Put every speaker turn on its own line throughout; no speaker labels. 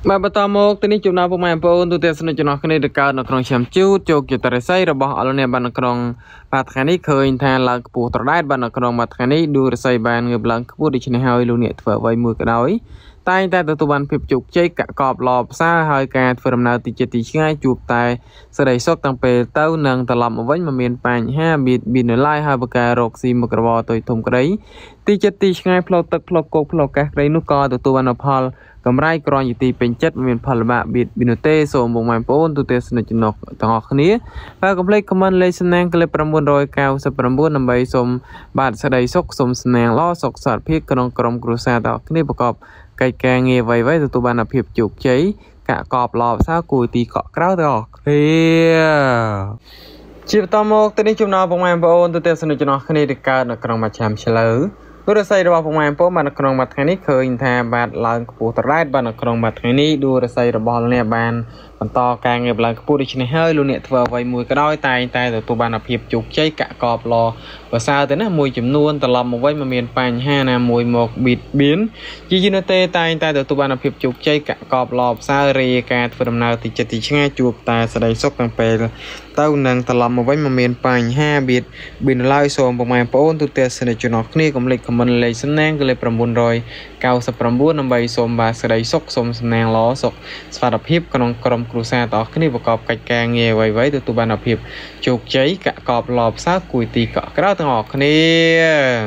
มาประตามกตอนนี้จุดน้ำพวกแม่ปนตัวเตสนจุดน้ำคณิตการนักครองแชมป์จูดโจกิตรไซระบอบอลเนี่ยบันนักครองปัตคณิเคยแทนหลังปูตรได้บันนักครองปัตคณิดูรไซบันเงบหลังปูดิชเนฮาวิลูเนียตเฟอร์ไว้มือกระดอยตายแต่ตัวบันพิบจุกเจ๊กกอบหลอบซาหายการเฟอร์มนาติจิติง่ายจูบตายสลายซอกตั้งเปเต้านังตลอดมาไว้มาเมียนปัน5 บินไล่5ประการกซีมกระบอกตัวทมกระไรติจิติง่ายพลอตพลอกกพลอกแกไรนุกอตัวบันอพอลกำไรกรอนอยู่ตีเป็นจัดเมียนพลบะบินเตโซมบงมันโปนตัวเตสนจุนกต่างออกนี้แล้วก็เพลย์คอมมานด์เลยสนงก็เลยประมวลโดยกาวสประมวลนำใบสมบาดสลายซกสมสนงล้อศกสัตว์พิกกรมกรุษาต่อนี้ประกอบไก่แกงเงยไว้ตัวบันอภิบจุกเฉยกะกอบหลอบซากุยตีเกาะกล้าวต่อเฮียชีพตอมกตอนนี้จุนเอาบงมันโปนตัวเตสนจุนกนี้ได้การนักกรองมาแชมป์เฉลยดูรสายระบอบของมันพวกมันกรองบัตรนี้เคยอินทาบาดหลังปูตรายบันกรองบัตรนี้ดูรสายระบอบเนี่ยบานมันต่อการเก็บหลังปูดิชเนเฮอร์ลูเนียทเวอร์ไว้มวยก็ได้ตายตัวบานอภิบจุกใจกะกอบรอภาษาแต่น่ะมวยจำนวนตลอดมาไว้มาเมียนปัน5นะมวยหมกบิดบินยีนเตตายตัวบานอภิบจุกใจกะกอบรอภาษาเรียการฝึกดำเนินติจติช่างจูบตาสลายซกตั้งเปลเต้านังตลอดมาไว้มาเมียนปัน5 บินไล่โซมประมาณปอนตัวเตสเนจนอกนี่กำลังมันเลยสแนงก็เลยประมุนรอยเกาสประมุนนำใบสมบาสลายซกสมสแนงล้อศกสวัสดิภิบกรองกรมครูซาต่อขึ้นประกอบกัดแกงเงี้ยไว้ตัวบานอภิบจุกใจกะกอบหลอบซากุยตีเกาะกระด้างออกนี่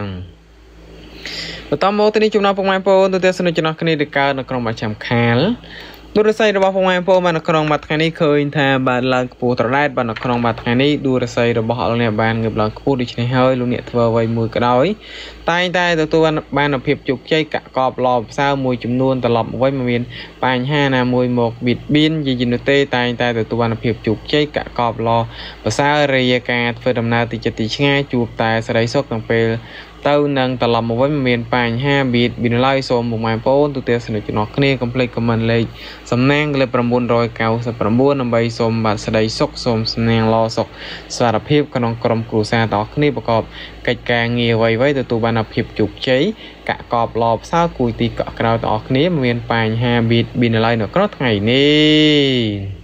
ต่อมาตอนนี้จุดน้ำพวกมันโปนตัวเตสนจนอกนี่ได้การนักกรองมาแชมป์แคลดูรสายระบอบของมันโปมันกรองบัตรนี้เคยแทนบานหลังปูตรได้บันกรองบัตรนี้ดูรสายระบอบเนี่ยบานเก็บหลังปูดิชเนเฮอร์ลูเนียทเวอร์ไว้มือกระดอยตายตัวบานอภิบจุกใจกะกอบหลอบซามวยจำนวนตลอดไว้มาเมียนปัน5นะมวยหมกบิดบินยีนเตตายตัวบานอภิบจุกใจกะกอบหลอภาษาเรียการเฟอร์ดำนาติจติง่ายจูบตายสลายซกตั้งเปลเต้านังตลอดมาไว้มาเมียนปัน5 บินไล่โซมบุกมาโป้ตัวเตสนุจนอกนี่คอมเพล็กซ์มันเลยสำแนงเลยประมุนรอยเกาสประมุนนำใบสมบัติสลายซกสมสแนงล้อศกสารพิบกนองกรมกรุษาต่อนี่ประกอบกัดแกงเงียไว้ตัวบานอภิบจุกใช้กะกอบหลอบซากุยตีเกาะกราวต่อนี้มาเมียนปัน5 บินไล่หนอกรถไงนี่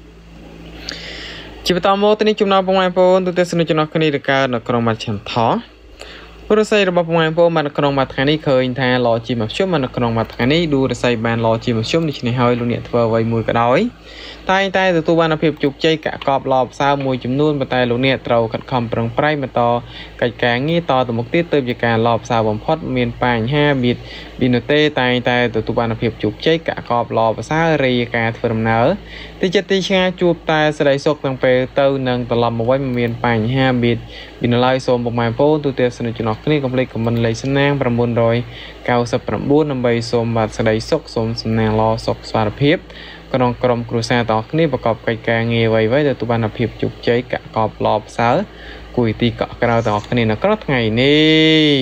ชีวิตตามโมตัวนี้จุ่มน้ำประมาณปนตัวเตสนุจนอกนี่เด็กการนักกรองมาแชมป์ท้อรสายระบอบประมาณปนมันกรองมาทางนี้เคยแทนรอจีมาช่วยมันกรองมาทางนี้ดูรสายแบนรอจีมาช่วยในชนิดเฮาลูเนียทเวอร์ไว้มือกระดอยตายตัวบานอภิบจุกใจกะกอบหลอบซามวยจำนวนมาตายลูเนียเราขัดคำปรังไพรมาต่อกัดแกงงี้ต่อตัวมุกตีเติมจากการหลอบซาบอมพอดเมียนปัน5 บินเตตายตัวบานอภิบจุกใจกะกอบหลอบซาเรียการเฟอร์มเนอร์ติจติชงาจูบตายสลายซกตั้งเปเต้านังตลอดมาไว้เมียนปัน5 บินไล่โซมประมาณปนตัวเตสนุจนอกนี่คอมเพล็กซ์มันเลยสแนงประมุนโดยเกาสประมุนนำใบสมบัติสลายซกสมสแนงล้อศกสารพิบกรองกรมครูซาต่อนี่ประกอบกัดแกงเงียไว้ตัวบานอภิบจุกใจกะกอบหลอบซากุยตีเกาะกระดาต่อนี่นักรถไงนี่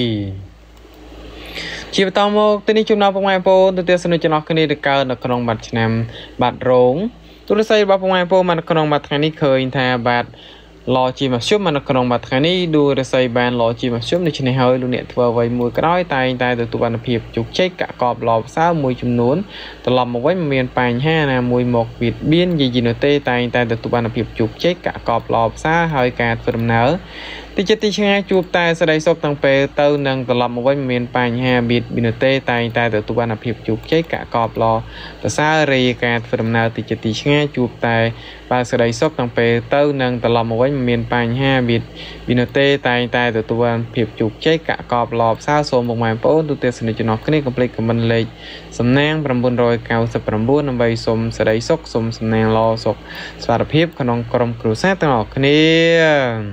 ชีวิตตามโมตัวนี้จุ่มน้ำประมาณปนตัวเตสนุจนอกนี่เด็กการนักกรองบัตรนำบัตรรงตัวรสายระบอบประมาณปนมันกรองบัตรนี้เคยแทนบัตรรอจีมาช่วยมันกรองบัตรนี้ดูรสายแบนรอจีมาช่วยในชนิดเฮาลูเนียทเวอร์ไว้มือกระด้อยตายตัวบานอภิบจุกเช็กกะกอบหลอบซามวยจำนวนตลอดมาไว้มาเมียนปัน5นะมวยหมกบิดเบี้ยนยีนเตตายตัวบานอภิบจุกเช็กกะกอบหลอบซาหายการเฟอร์มเนอร์ติจติชงาจูบตายสลายซกตั้งเปเต้านังตลอดมาไว้มาเมียนปัน5 บินเตตายตัวบานอภิบจุกเช็กกะกอบหลอภาษาเรียการเฟอร์มเนอร์ติจติชงาจูบตายปาสลายซกตั้งเปเต้านังตลอดมาไว้มาเมียนปัน5 บินเตตายตัวบานอภิบจุกเช็กกะกอบหลอบซาโซมประมาณปนตัวเตสนุจนอกนี่คอมเพล็กซ์มันเลยสำแนงประมุนรอยเกาสประมุนนำใบสมสลายซกสมสแนงล้อศกสารพิบขนองกรมครูซาต่างออกนี่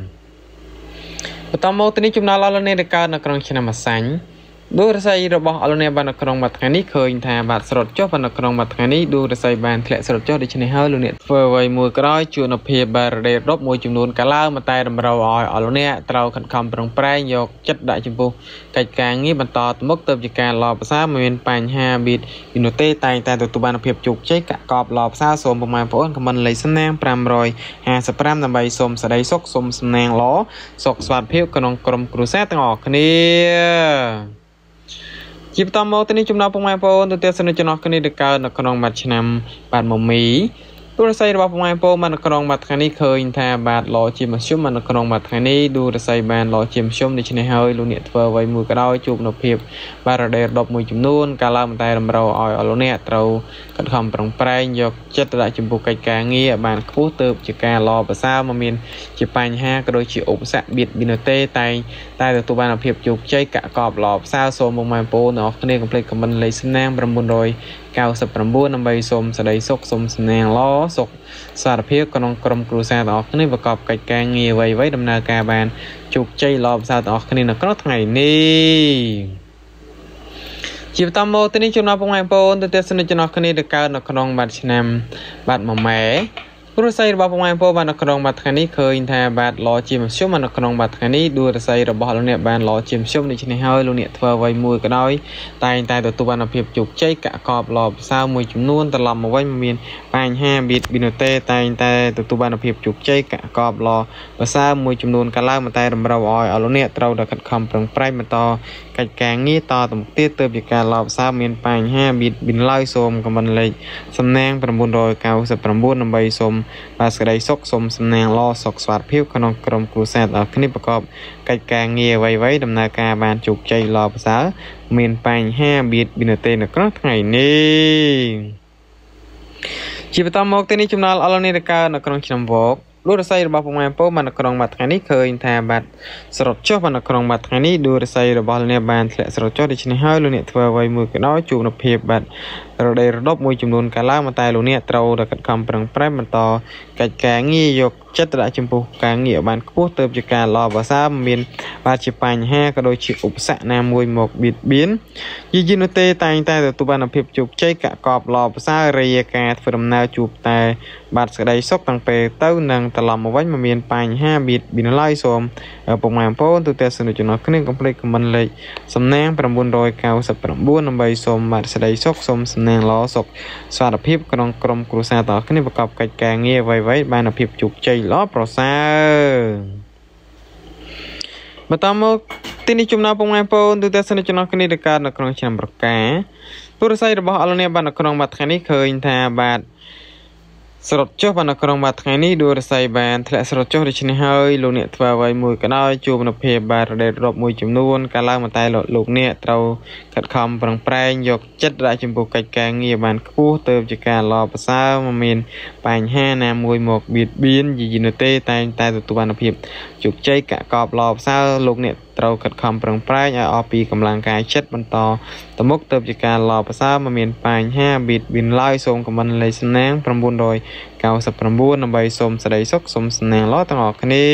ต่อมาตัวนี้จุ่มน้ำละเนเดการนักกรองชนะมาสังดูรสายระบอบอลเนียบันนักกรองบัตรนี้เคยแทนบัตรสดจ่อบันนักกรองบัตรนี้ดูรสายแบนแคลสดจ่อดิชเนเฮอร์ลูเนียเฟอร์ไว้มือกระไรจูนอพีบาร์เดรบมวยจุ่มนูนกะล่ามาตายดำเราอลเนียเราขัดคำปรังแปรยกจัดได้จุ่มปูกัดกางงี้บรรทอตมุกเติมจากการรอภาษาเมียนปัน5 บินเตตายตัวบานอพีบจุกใช้กะกอบรอภาษาสมประมาณพอนคำมันเลยสแนงปรามรอย50 ปรามนำใบสมสไลซกสมสแนงล้อศกสวัสดิ์เพียวกนองกรมกรุเซต่างออกนี่ ชជាបន្តមកទៅនេះចំណោមពុកម៉ែបងប្អូនទៅទស្សនាចំណោះគ្នាទៅកើតនៅក្នុងបាត់ឆ្នាំបាទមមីទូរស័ព្ទរបស់ពុកម៉ែបងប្អូនបាននៅក្នុងបាត់ថ្ងៃនេះឃើញថាបាទឡជាមធ្យមនៅក្នុងបាត់ថ្ងៃនេះទូរស័ព្ទបានឡជាមធ្យមដូច្នេះហើយលោកអ្នកធ្វើអ្វីមួយក៏ដោយជួបនៅភាពបាទរ៉េដប់មួយចំនួនកាលឡើងតែរំរោឲ្យលោកអ្នកត្រូវខិតខំប្រឹងប្រែងយកចិត្តដាក់ចំពោះកិច្ចការងារបានខ្ពស់ទៅជាការឡប្រសើរមកមានជាបញ្ហាក៏ដូចជាឧបសគ្គបៀតបៀនទេតែទទួលបានភាពជោគជ័យកកបឡប្រសើរសូមពុកម៉ែបងប្អូនទាំងអស់គ្នាកុំភ្លេចខមមិនលេខសំណាង999ដើម្បីសូមសេចក្តីសុខសូមសំណាងល្អសុខសារភាពក្នុងក្រុមគ្រួសារទាំងអស់គ្នាប្រកបកិច្ចការងារអ្វីៗដំណើរការបានជោគជ័យល្អប្រសើរទាំងអស់គ្នានៅក្នុងថ្ងៃនេះជាបន្តមកទៅនេះចំណោមពុកម៉ែបងប្អូនទៅទស្សនាចំណោះគ្នាទៅកើតនៅក្នុងបាត់ឆ្នាំបាទមួយម៉ែទូរស័ព្ទរបស់ពុកម៉ែបងប្អូនបាននៅក្នុងបាត់ថ្ងៃនេះឃើញថាបាទឡជាមធ្យមនៅក្នុងបាត់ថ្ងៃនេះទូរស័ព្ទរបស់លោកអ្នកបានឡជាមធ្យមដូច្នេះហើយលោកអ្នកធ្វើអ្វីមួយក៏ដោយតែងតែទទួលបានភាពជោគជ័យកកបឡប្រសើរមួយចំនួនត្រឡប់មកវិញមានបញ្ហាបៀតបៀនទេតែងតែទទួលបានភាពជោគជ័យកកបឡប្រសើរមួយចំនួនកាលឡើងតែរំរោឲ្យលោកអ្នកត្រូវតែខិតខំប្រឹងប្រែងបន្តកិច្ចការងារតទៅមុខទៀតទើបជាការឡប្រសើរមានបញ្ហាបៀតបៀនឡើយសូមខមមិនលេខសំណាង999ដើម្បីសូមបាទសេចក្តីសុខសូមសំណាងល្អសុខស្វាតភាពក្នុងក្រុមគ្រួសារដល់គ្នាប្រកបកិច្ចការងារអ្វីៗដំណើរការបានជោគជ័យល្អប្រសើរមានបញ្ហាបៀតបៀនទេនៅក្នុងថ្ងៃនេះជាបន្តមកទៅនេះចំណល់អលនីតកើនៅក្នុងឆ្នាំវកទូរស័ព្ទរបស់ពុកម៉ែបងប្អូនបាននៅក្នុងបាត់ថ្ងៃនេះឃើញថាបាទស្រត់ចុះបាននៅក្នុងបាត់ថ្ងៃនេះទូរស័ព្ទរបស់លោកអ្នកបានធ្លាក់ស្រត់ចុះដូច្នេះហើយលោកអ្នកធ្វើអ្វីមួយក៏ដោយជួបនូវភាពបាទរដេរដប់មួយចំនួនកាលឡើងតែលោកអ្នកត្រូវតែខិតខំប្រឹងប្រែងបន្តកិច្ចការងារយកចិត្តដាក់ចំពោះការងារបានខ្ពស់ទៅជាការល្អប្រសើរមានបាទជាបញ្ហាក៏ដូចជាឧបសគ្គណាមួយមកបៀតបៀនយីនោះទេតែងតែទទួលបានភាពជោគជ័យកកបល្អប្រសើររាយការធ្វើដំណើរជួបតែបាទសេចក្តីសុខតាំងពេលទៅនឹងត្រឡប់មកវិញមិនមានបញ្ហាបៀតបៀនឡើយសូមពុកម៉ែបងប្អូនទូទៅសនុចំណុះគ្នាកុំភ្លេចខមមិនលេខសំណាង999ដើម្បីសូមបាទសេចក្តីសុខសូមសំណាងល្អសុខសុខភាពក្នុងក្រុមគ្រួសារទាំងអស់គ្នាប្រកបកិច្ចការងារអ្វីៗបានភាពជោគជ័យល្អប្រសើរបន្តមកទីនេះចំណោមពុកម៉ែបងប្អូនទូទៅសនុចំណុះគ្នាទៅកើតនៅក្នុងឆ្នាំប្រកាទូរស័ព្ទរបស់អលអ្នកបាននៅក្នុងបាត់ថ្ងៃនេះឃើញថាបាទស្រត់ចុះបាននៅក្នុងបាត់ថ្ងៃនេះទូរស័ព្ទបានធ្លាក់ស្រត់ចុះដូច្នេះហើយលោកអ្នកធ្វើអ្វីមួយក៏ដោយជួបនូវភាពបាទរ៉េដប់មួយចំនួនកាលឡើងតែលោកអ្នកត្រូវខិតខំប្រឹងប្រែងយកចិត្តដាក់ចំពោះកិច្ចការងារបានខ្ពស់ទៅជាការល្អប្រសើរមិនមានបញ្ហាណាមួយមកបៀតបៀនយីនោះទេតែងតែទទួលបានភាពជោគជ័យកកបល្អប្រសើរលោកអ្នកត្រូវខិតខំប្រឹងប្រែងឲ្យអស់ពីកម្លាំងកាយចិត្តបន្តទៅមុខទៅជាការល្អប្រសើរមិនមានបញ្ហាបៀតបៀនឡើយសូមខមមិនលេខសំណាង999ដើម្បីសូមសេចក្តីសុខសូមសំណាងល្អទាំងអស់គ្នា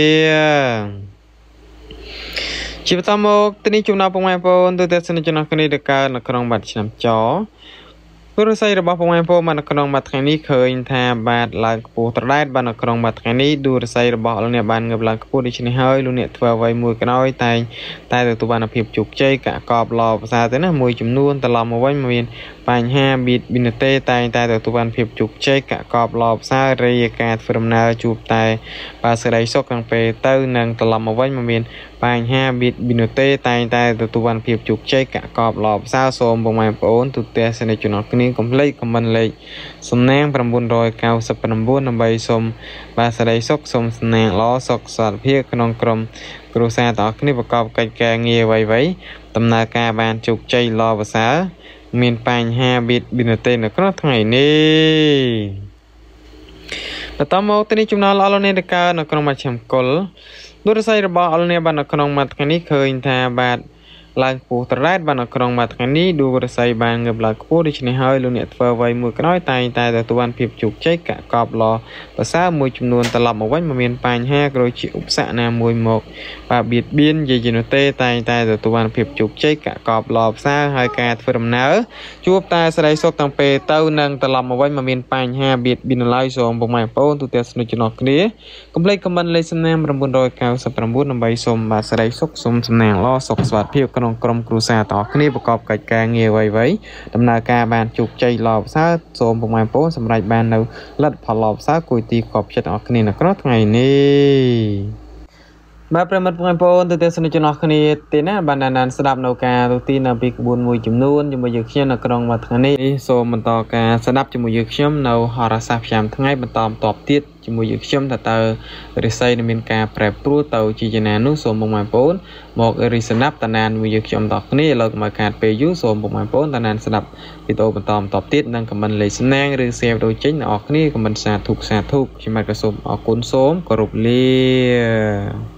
ជាបន្តមកទីនេះចំណោមពុកម៉ែបងប្អូនទូទៅសនិចំណោះគ្នាទៅកើតនៅក្នុងបាត់ឆ្នាំចទូរស័ព្ទរបស់ពុកម៉ែបងប្អូនបាននៅក្នុងបាត់ថ្ងៃនេះឃើញថាបាទឡើងខ្ពស់ត្រដែតបាននៅក្នុងបាត់ថ្ងៃនេះទូរស័ព្ទរបស់លោកអ្នកបានងើបឡើងខ្ពស់ដូច្នេះហើយលោកអ្នកធ្វើអ្វីមួយក៏ដោយតែទទួលបានភាពជោគជ័យកកបល្អប្រសើរទៅណាមួយចំនួនត្រឡប់មកវិញមានបញ្ហាបៀតបៀនទេតែងតែទទួលបានភាពជោគជ័យកកបល្អប្រសើររាយការធ្វើដំណើរជួបតែបាទសេចក្តីសុខខាងពេលទៅនឹងត្រឡប់មកវិញមិនមានបញ្ហាបៀតបៀនទេតែងតែទទួលបានភាពជោគជ័យកកបល្អប្រសើរសូមពុកម៉ែបងប្អូនទូទៅសនិចំណុះគ្នាកុំភ្លេចខមមិនលេខសំណាង999ដើម្បីសូមបាទសេចក្តីសុខសូមសំណាងល្អសុខសុខភាពក្នុងក្រុមគ្រួសារទាំងអស់គ្នាប្រកបកិច្ចការងារអ្វីៗដំណើរការបានជោគជ័យល្អប្រសើរមានបញ្ហាបៀតបៀនទេនៅក្នុងថ្ងៃនេះបន្តមកទីនេះចំណល់អលនេតកើនៅក្នុងមជ្ឈមគលទូរស័ព្ទរបស់អលនេបាននៅក្នុងមួយថ្ងៃនេះឃើញថាបាទឡើងខ្ពស់ត្រដែតបាននៅក្នុងមួយថ្ងៃនេះទូរស័ព្ទបានងើបឡើងខ្ពស់ដូច្នេះហើយលោកអ្នកធ្វើអ្វីមួយក៏ដោយតែងតែទទួលបានភាពជោគជ័យកកបល្អប្រសើរមួយចំនួនត្រឡប់មកវិញមិនមានបញ្ហាក៏ដូចជាឧបសគ្គណាមួយមកបាទបៀតបៀនយីនោះទេតែងតែទទួលបានភាពជោគជ័យកកបល្អប្រសើរហើយការធ្វើដំណើរជួបតែសេចក្តីសុខតាំងពេលទៅនឹងត្រឡប់មកវិញមិនមានបញ្ហាបៀតបៀនឡើយសូមពុកម៉ែបងប្អូនទូទៅស្នុចំណុះគ្នាកុំភ្លេចខមមិនលេខសំណាង999ដើម្បីសូមបាទសេចក្តីសុខសូមសំណាងល្អសុខស្វាតភាពក្នុងក្រុមគ្រួសារទាំងអស់គ្នាប្រកបកិច្ចការងារអ្វីៗដំណើរការបានជោគជ័យល្អប្រសើរសូមពុកម៉ែបងប្អូនសម្រេចបាននៅលទ្ធផលល្អប្រសើរគួរទីខប់ចិត្តទាំងអស់គ្នានៅក្នុងថ្ងៃនេះបាទប្រិមត្តបងប្អូនទូទាំងសនិជនអរគ្នាទេណាបានណានស្ដាប់នៅការទូទីនៅពីក្បួនមួយចំនួនជាមួយយើងខ្ញុំនៅក្នុងមួយថ្ងៃនេះសូមបន្តការស្ដាប់ជាមួយយើងខ្ញុំនៅហោរាសាស្ត្រប្រចាំថ្ងៃបន្តទៀតជាមួយយើងខ្ញុំថាតើរិស័យនឹងមានការប្រែប្រួលទៅជាយ៉ាងណានោះសូមបងប្អូនមករីស្ដាប់តាណានមួយយើងខ្ញុំតគ្នាលើកមកកាត់ពេលយូរសូមបងប្អូនតាណានស្ដាប់វីដេអូបន្តទៀតនិងខមមិនលេខសំណាងឬ share វីដេអូចេញអ្នកនរគ្នាខមមិនសាធុខ្ញុំក៏សូមអរគុណសូមគោរពលា